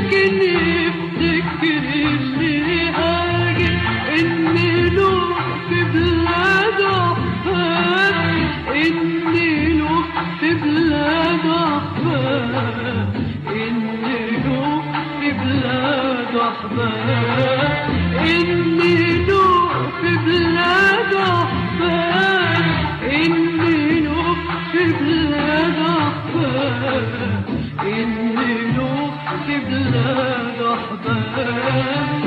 لكن يفتكر اللي هاجر إن له في بلاد أحباب، إن له في بلاد أحباب، إن له في بلاد أحباب، إن له في بلاد أحباب، إن له في بلاد أحباب، إن له في بلاد أحباب.